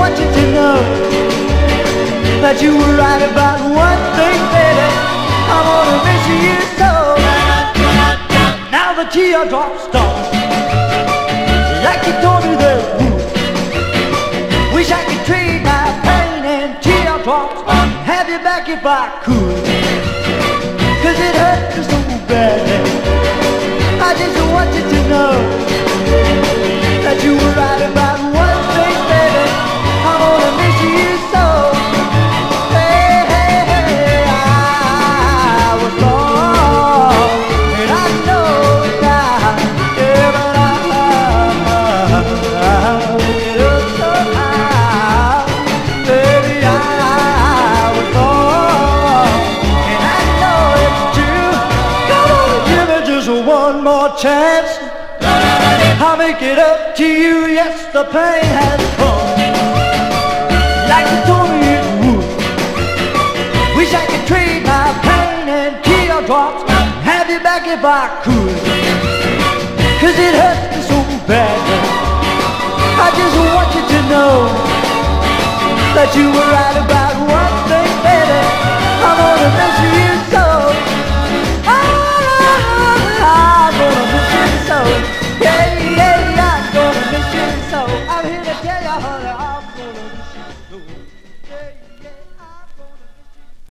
want you to know that you were right about one thing, baby. I'm gonna miss you so. Now the teardrops start, like you told me they would. Wish I could trade my pain and teardrops, have you back if I could. Cause it hurts me so bad. I just want you to know that you were right about one thing, baby. I'm gonna miss you so. Hey, hey, hey, I was wrong, and I know it now. Yeah, but I'll get up somehow. Baby, I was wrong, and I know it's true. Come on, give me just one more chance. I'll make it up to you, yes, the pain has come, like you told me it would. Wish I could trade my pain and teardrops, have you back if I could. Cause it hurts me so bad. I just want you to know that you were right about